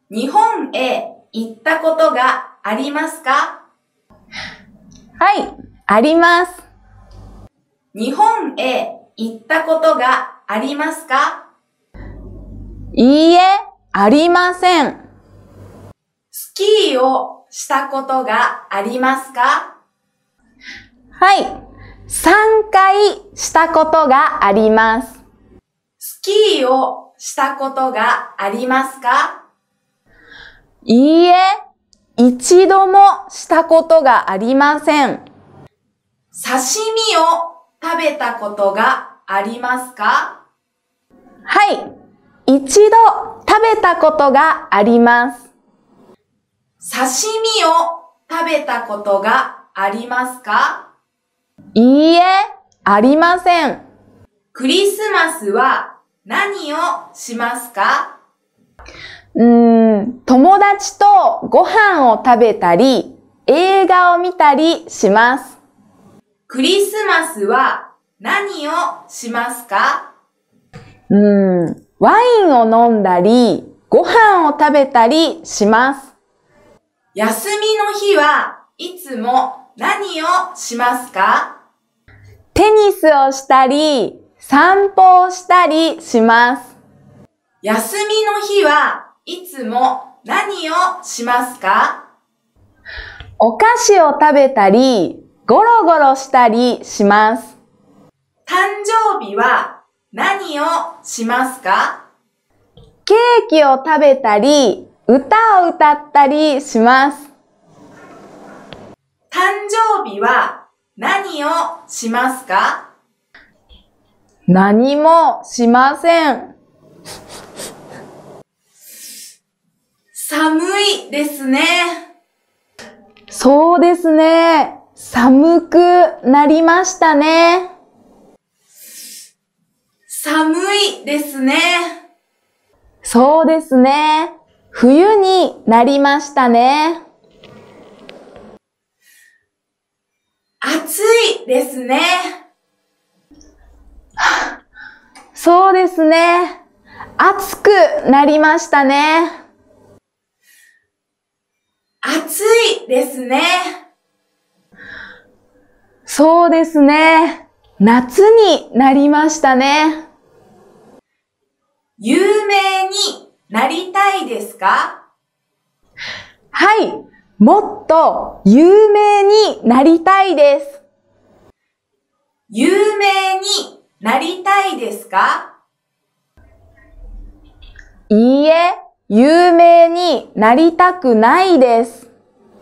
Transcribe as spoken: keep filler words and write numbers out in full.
日本へ行ったことがありますか？ はい、あります。 日本へ行ったことがありますか？ いいえ、ありません。 スキーをしたことがありますか？ はい、さんかいしたことがあります。 スキーをしたことがありますか？ いいえ、一度もしたことがありません。 刺身を食べたことがありますか？ はい、一度食べたことがあります。 刺身を食べたことがありますか？ いいえ、ありません。 クリスマスは何をしますか？ うーん、友達とご飯を食べたり、映画を見たりします。 クリスマスは何をしますか？ うーん、ワインを飲んだり、ご飯を食べたりします。 休みの日はいつも何をしますか？ テニスをしたり、散歩をしたりします。 休みの日はいつも何をしますか？ お菓子を食べたり、ゴロゴロしたりします。 誕生日は何をしますか？ ケーキを食べたり、歌を歌ったりします。 誕生日は何をしますか？ 何もしません。 寒いですね。 そうですね。寒くなりましたね。 寒いですね。 そうですね。冬になりましたね。 暑いですね。 そうですね。暑くなりましたね。 暑いですね。 そうですね。夏になりましたね。 有名になりたいですか？ はい。もっと有名になりたいです。 有名になりたいですか？ いいえ、有名になりたくないです。